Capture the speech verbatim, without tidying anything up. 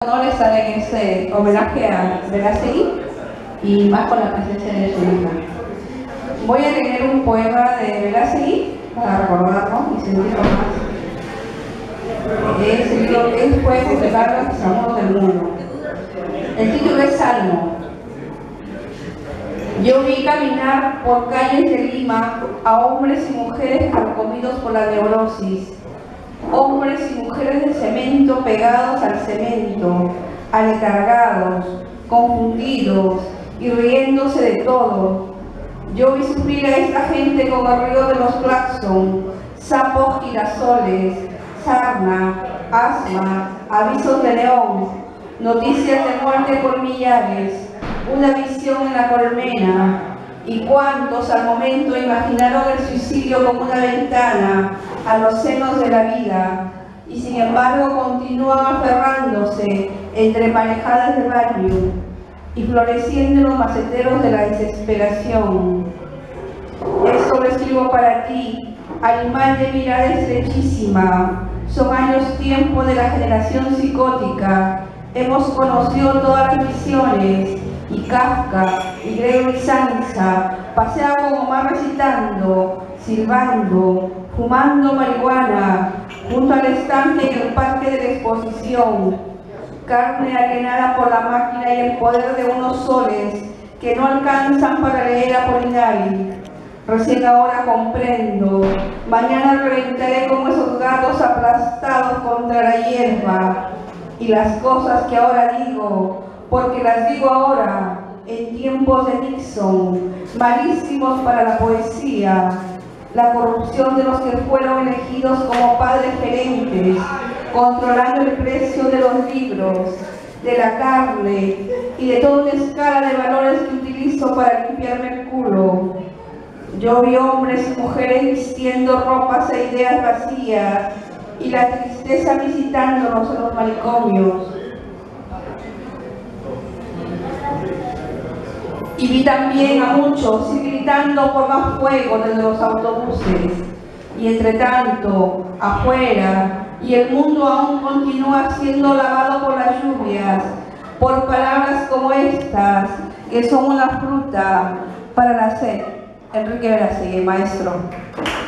honor estar en este homenaje a Verástegui y más con la presencia de su hija. Voy a leer un poema de Verástegui para recordarnos y sentirlo más. Es el libro que es Juegos de Carlos Amor del Mundo. El título es Salmo. Yo vi caminar por calles de Lima a hombres y mujeres carcomidos por la neurosis, hombres y mujeres de cemento pegados al cemento, aletargados, confundidos y riéndose de todo. Yo vi sufrir a esta gente con el ruido de los claxon, sapos girasoles, sarna, asma, avisos de neón, noticias de muerte por millares, una visión en la colmena. Y cuántos al momento imaginaron el suicidio como una ventana a los senos de la vida, y sin embargo continúan aferrándose entre parejadas de baño y floreciendo en los maceteros de la desesperación. Esto lo escribo para ti, animal de mirada estrechísima. Son años tiempo de la generación psicótica. Hemos conocido todas las visiones, y Kafka, y Gregory Samsa, paseaba con Omar recitando, silbando, fumando marihuana, junto al estante en el parque de la exposición. Carne alienada por la máquina y el poder de unos soles que no alcanzan para leer a Polinari. Recién ahora comprendo, mañana reventaré como esos gatos aplastados contra la hierba. Y las cosas que ahora digo, porque las digo ahora, en tiempos de Nixon, malísimos para la poesía, la corrupción de los que fueron elegidos como padres gerentes, controlando el precio de los libros, de la carne y de toda una escala de valores que utilizo para limpiarme el culo. Yo vi hombres y mujeres vistiendo ropas e ideas vacías y la tristeza visitándonos en los manicomios. Y vi también a muchos ir gritando por más fuego desde los autobuses. Y entre tanto, afuera, y el mundo aún continúa siendo lavado por las lluvias, por palabras como estas, que son una fruta para la sed. Enrique Verástegui, maestro.